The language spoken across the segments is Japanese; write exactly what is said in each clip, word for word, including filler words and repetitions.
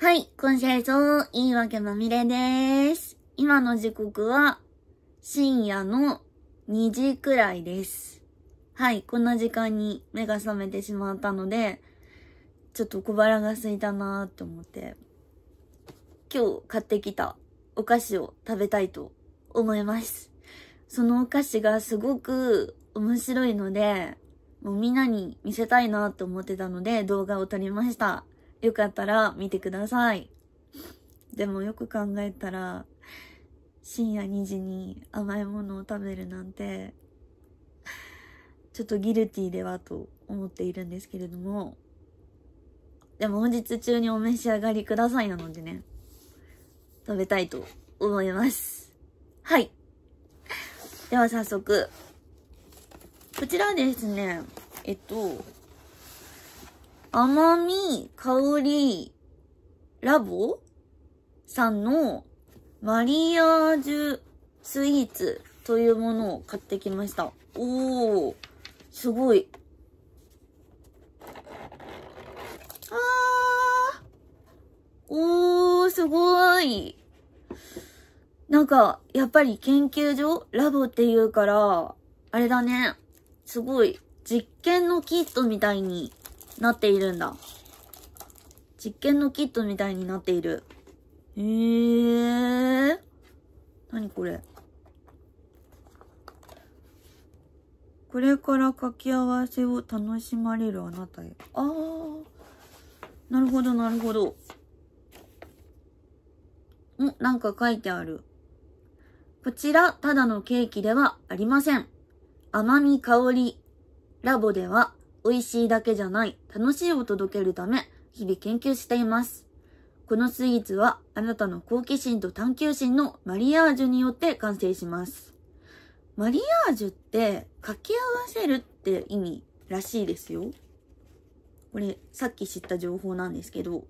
はい、今週そう、言い訳まみれです。今の時刻は深夜のにじくらいです。はい、こんな時間に目が覚めてしまったので、ちょっと小腹が空いたなーって思って、今日買ってきたお菓子を食べたいと思います。そのお菓子がすごく面白いので、もうみんなに見せたいなと思ってたので動画を撮りました。よかったら見てください。でもよく考えたら、深夜にじに甘いものを食べるなんて、ちょっとギルティーではと思っているんですけれども、でも本日中にお召し上がりくださいなのでね、食べたいと思います。はい。では早速、こちらですね、えっと、甘み香りラボさんのマリアージュスイーツというものを買ってきました。おー、すごい。あー、おー、すごい。なんか、やっぱり研究所ラボっていうから、あれだね。すごい、実験のキットみたいになっているんだ。実験のキットみたいになっている。へー。何これ。これから掛け合わせを楽しまれるあなたへ。あー。なるほど、なるほど。ん、なんか書いてある。こちら、ただのケーキではありません。甘み香り。ラボでは、美味しいだけじゃない、楽しいを届けるため、日々研究しています。このスイーツは、あなたの好奇心と探求心のマリアージュによって完成します。マリアージュって、掛け合わせるって意味らしいですよ。これ、さっき知った情報なんですけど。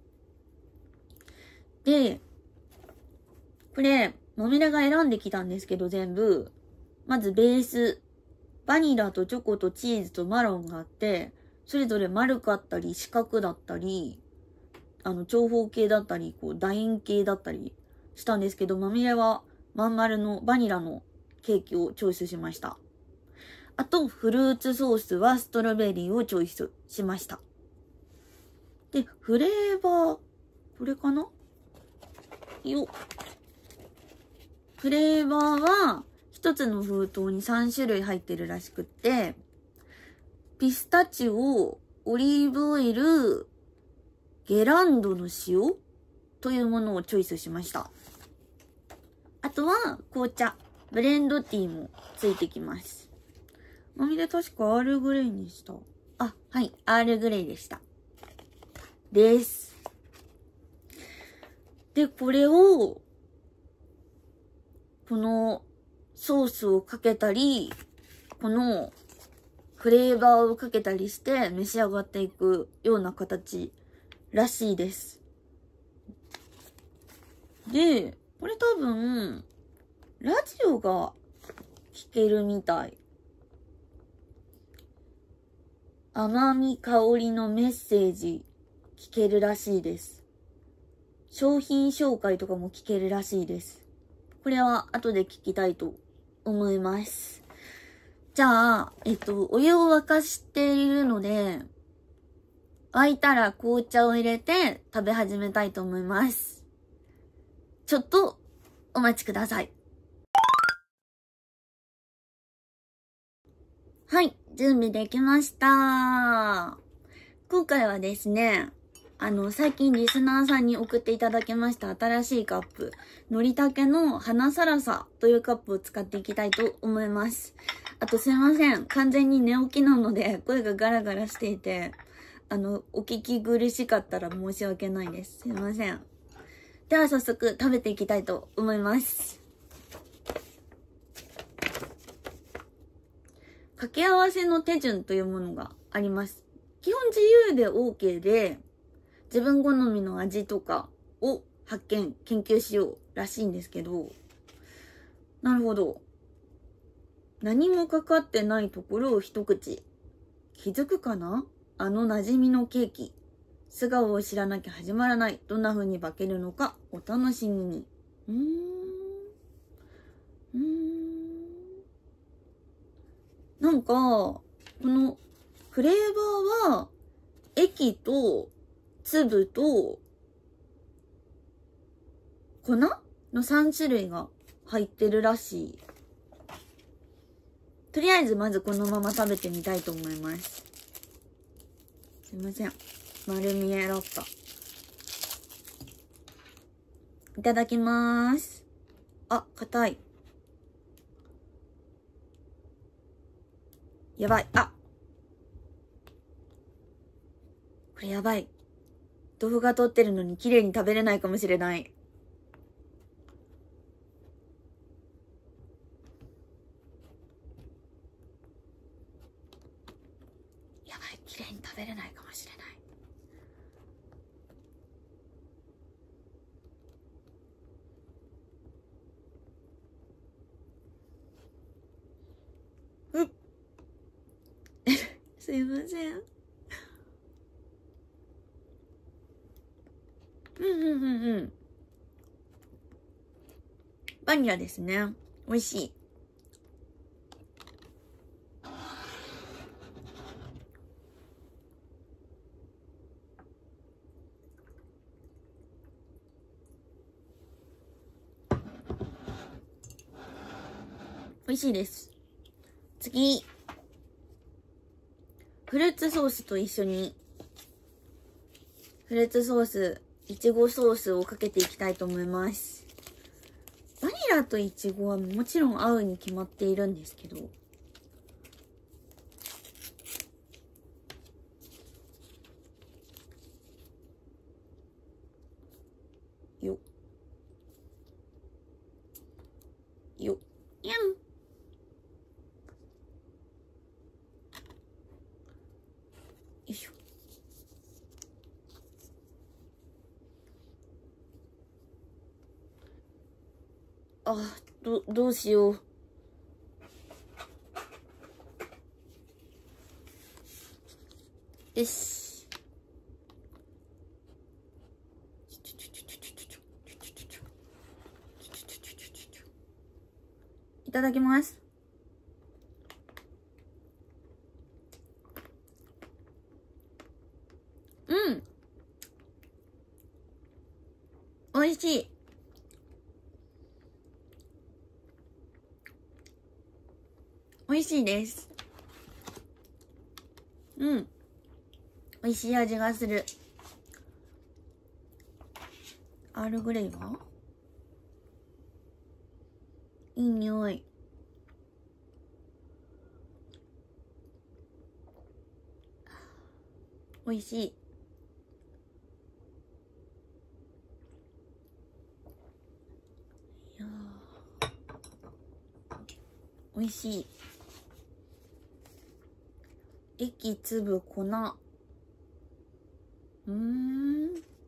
で、これ、もみれが選んできたんですけど、全部。まずベース。バニラとチョコとチーズとマロンがあって、それぞれ丸かったり四角だったり、あの長方形だったり、こう楕円形だったりしたんですけど、まみれはまん丸のバニラのケーキをチョイスしました。あと、フルーツソースはストロベリーをチョイスしました。で、フレーバー、これかなよ。フレーバーは、一つの封筒にさんしゅるい入ってるらしくって、ピスタチオ、オリーブオイル、ゲランドの塩というものをチョイスしました。あとは紅茶、ブレンドティーもついてきます。まみれ確かアールグレイにした。あ、はい、アールグレイでした。です。で、これを、この、ソースをかけたり、このフレーバーをかけたりして召し上がっていくような形らしいです。で、これ多分、ラジオが聞けるみたい。甘み香りのメッセージ聞けるらしいです。商品紹介とかも聞けるらしいです。これは後で聞きたいと思います。じゃあ、えっと、お湯を沸かしているので、沸いたら紅茶を入れて食べ始めたいと思います。ちょっとお待ちください。はい、準備できました。今回はですね、あの、最近リスナーさんに送っていただきました新しいカップ、のりたけの花さらさというカップを使っていきたいと思います。あとすいません。完全に寝起きなので声がガラガラしていて、あの、お聞き苦しかったら申し訳ないです。すいません。では早速食べていきたいと思います。掛け合わせの手順というものがあります。基本自由で OK で、自分好みの味とかを発見、研究しようらしいんですけど、なるほど。何もかかってないところを一口。気づくかな？あの馴染みのケーキ。 素顔を知らなきゃ始まらない。どんな風に化けるのかお楽しみに。うーん。うーん。なんか、このフレーバーは、液と粒と粉のさん種類が入ってるらしい。とりあえずまずこのまま食べてみたいと思います。すいません。丸見えだった。いただきまーす。あ、硬い。やばい。あ、これやばい。動画撮ってるのに綺麗に食べれないかもしれない。やばい。綺麗に食べれないかもしれない。うっ。すいません。うんうんうんうん。バニラですね。美味しい。美味しいです。次。フルーツソースと一緒に、フルーツソース、いちごソースをかけていきたいと思います。バニラといちごはもちろん合うに決まっているんですけど、よ。よ。やん。よいしょ。あ、ど、どうしよう。よし。いただきます。うん。美味しい。美味しいです。うん。美味しい味がする。アールグレイはいい匂い。美味しい。いやー、美味しい。液、粒、粉。うーん。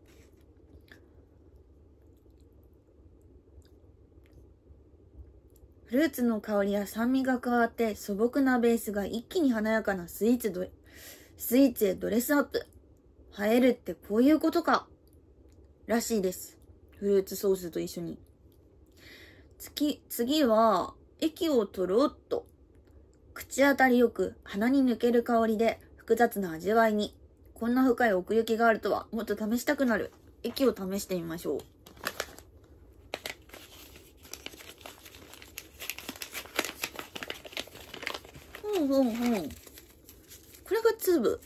フルーツの香りや酸味が加わって素朴なベースが一気に華やかなスイーツドスイーツへドレスアップ。映えるってこういうことか。らしいです。フルーツソースと一緒に。次、次は、液をとろっと。口当たりよく鼻に抜ける香りで複雑な味わいに。こんな深い奥行きがあるとはもっと試したくなる。液を試してみましょう。ほんほんほん。これが粒。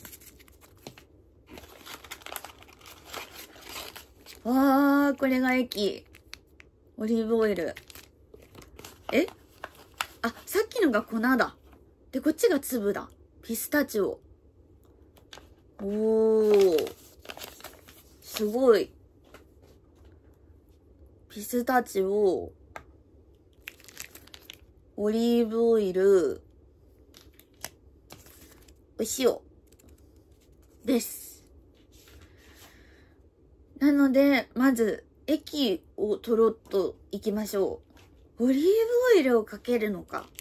わー、これが液。オリーブオイル。え？あ、さっきのが粉だ。で、こっちが粒だ。ピスタチオ。おー。すごい。ピスタチオ。オリーブオイル。お塩。です。なので、まず、液をとろっといきましょう。オリーブオイルをかけるのか。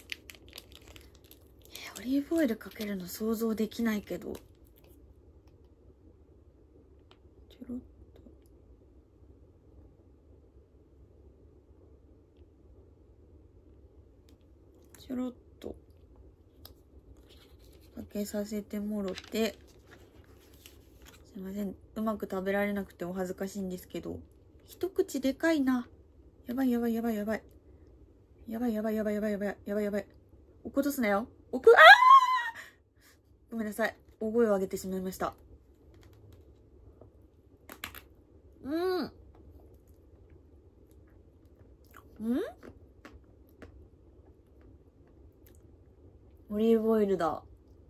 え、オリーブオイルかけるの想像できないけど。 ひょろっとかけさせてもろて、すいません、うまく食べられなくてお恥ずかしいんですけど、一口でかいな。やばいやばいやばいやばいやばいやばいやばいやばいやばいやばいやばい。落っことすなよ。落っこ、あー、ごめんなさい、大声を上げてしまいました。うん。うん？オリーブオイルだ。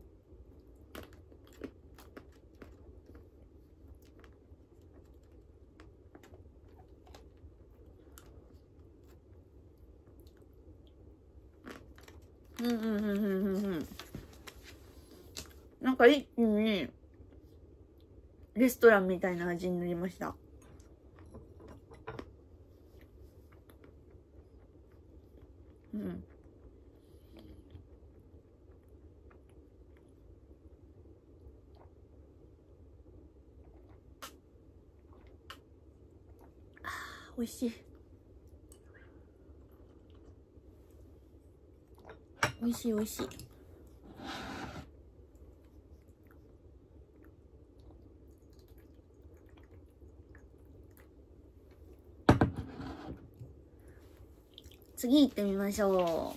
うんうんうんうんうんうん。なんか一気にレストランみたいな味になりました。うん。あー、美味しい。美味しい美味しい。次行ってみましょう。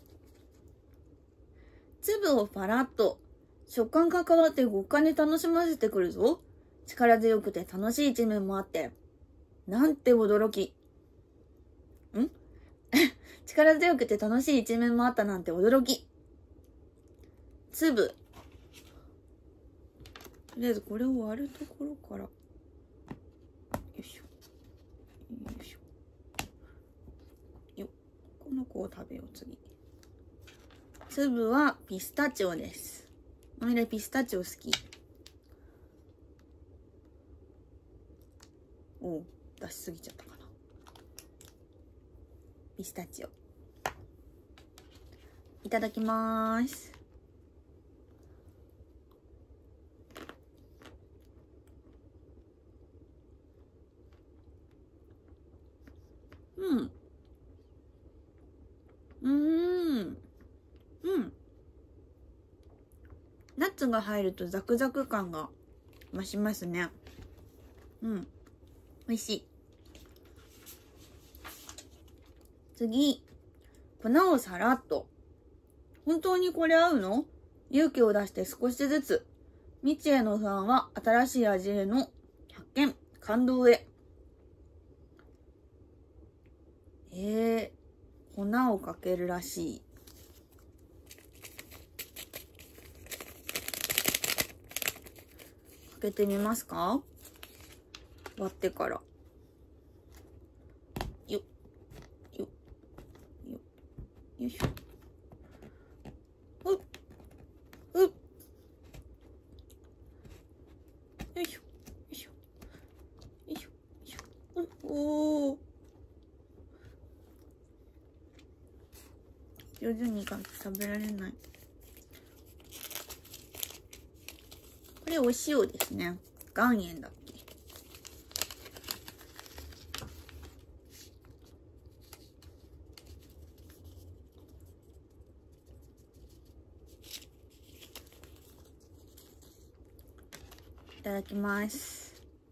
粒をパラッと。食感が変わって五感で楽しませてくるぞ。力強くて楽しい一面もあって。なんて驚き。ん力強くて楽しい一面もあったなんて驚き。粒。とりあえずこれを割るところから。よいしょ。よいしょ。よっ。この子を食べよう、次。粒はピスタチオです。おみれピスタチオ好き。おう、出しすぎちゃったかな。ピスタチオ。いただきまーす。うん。うーん。うん。ナッツが入るとザクザク感が増しますね。うん。美味しい。次。粉をさらっと。本当にこれ合うの？勇気を出して少しずつ。未知への不安は新しい味への発見、感動へ。えー、粉をかけるらしい。かけてみますか？割ってから。よっ、よっ、よっ、よいしょ。うっ、うっ。よいしょ、よいしょ、よいしょ、よいしょ。おお。上手に食べられない。これお塩ですね。岩塩だっけ。いただきます。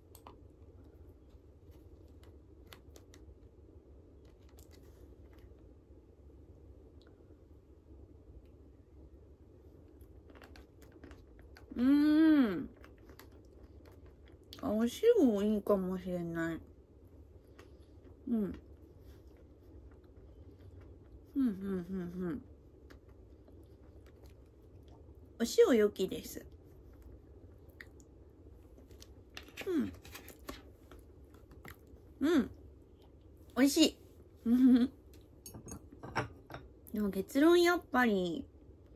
うーん。あ、お塩いいかもしれない。うん。うん、うん、うん、うん。お塩良きです。うん。うん。美味しい。でも結論やっぱり、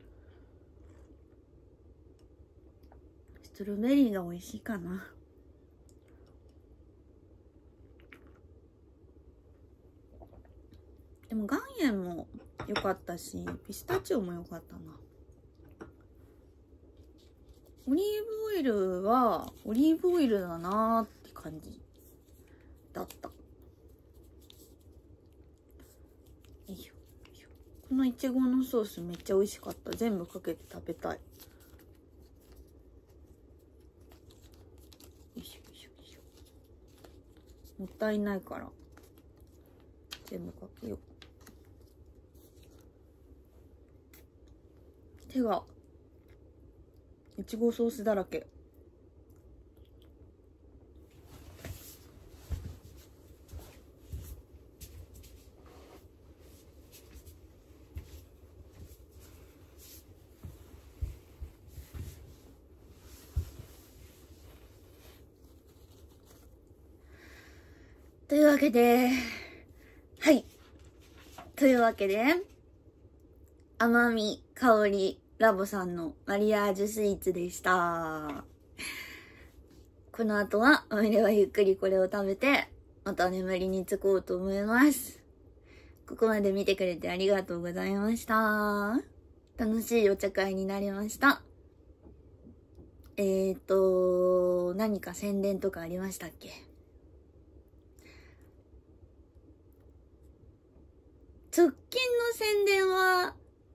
ストロベリーが美味しいかな。でも岩塩も良かったし、ピスタチオも良かったな。オリーブオイルはオリーブオイルだなーって感じだった。よいしょ、よいしょ。ここのいちごのソースめっちゃ美味しかった。全部かけて食べたい。よいしょよいしょよいしょ。もったいないから全部かけよう。手がいちごソースだらけ。というわけで、はい。というわけで、甘み、香り、ラボさんのマリアージュスイーツでした。この後は、おみれはゆっくりこれを食べて、また眠りにつこうと思います。ここまで見てくれてありがとうございました。楽しいお茶会になりました。えーと、何か宣伝とかありましたっけ？直近の宣伝は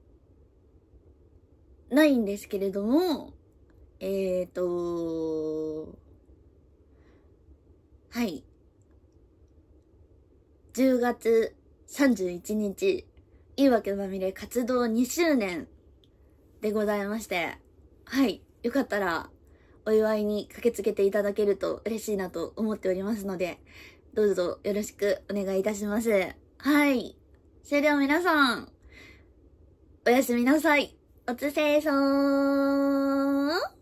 ないんですけれども、えーと、はい。じゅうがつさんじゅういちにち、いいわけまみれ活動にしゅうねんでございまして、はい。よかったらお祝いに駆けつけていただけると嬉しいなと思っておりますので、どうぞよろしくお願いいたします。はい。それでは皆さん、おやすみなさい。おつせーそー。